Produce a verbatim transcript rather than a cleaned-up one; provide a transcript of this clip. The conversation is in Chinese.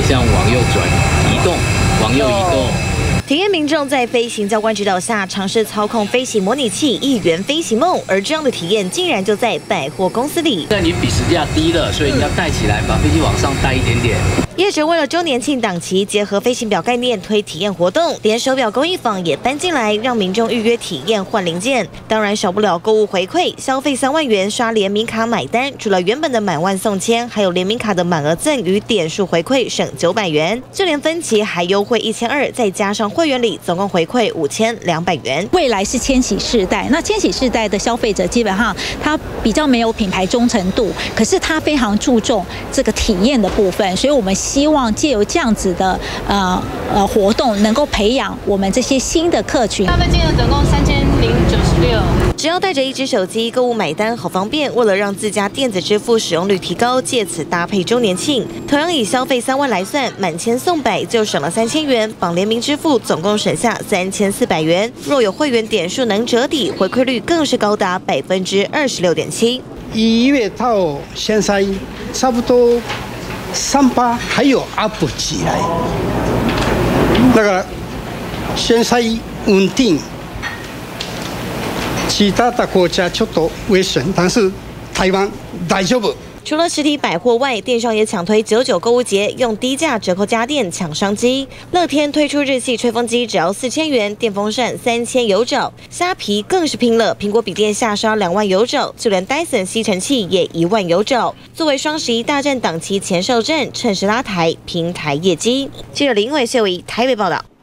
这样往右转，移动，往右移动。 体验民众在飞行教官指导下尝试操控飞行模拟器，一圆飞行梦。而这样的体验竟然就在百货公司里。 但你比实价低了，所以你要带起来，把飞机往上带一点点。 业者为了周年庆档期，结合飞行表概念推体验活动，连手表工艺坊也搬进来，让民众预约体验换零件。当然少不了购物回馈，消费三万元刷联名卡买单，除了原本的满万送千，还有联名卡的满额赠与点数回馈省九百元，就连分期还优惠一千二，再加上会员礼，总共回馈五千两百元。 未来是千禧世代，那千禧世代的消费者基本上他比较没有品牌忠诚度，可是他非常注重这个体验的部分，所以我们希望借由这样子的呃呃活动，能够培养我们这些新的客群。 消费金额总共三千零九十六。 只要带着一只手机购物买单，好方便。为了让自家电子支付使用率提高，借此搭配周年庆，同样以消费三万来算，满千送百就省了三千元，绑联名支付总共省下三千四百元。若有会员点数能折抵，回馈率更是高达百分之二十六点七。 一月到现在差不多三八还有 up 起来，那个现在稳定。 其他的国家ちょっと危险，但是台湾大丈夫。 除了实体百货外，电商也抢推九九购物节，用低价折扣家电抢商机。乐天推出日系吹风机，只要四千元，电风扇三千有找。虾皮更是拼了，苹果笔电下杀两万有找，就连 Dyson 吸尘器也一万有找。作为双十一大战档期前哨战，趁势拉抬平台业绩。记者林伟秀仪台北报道。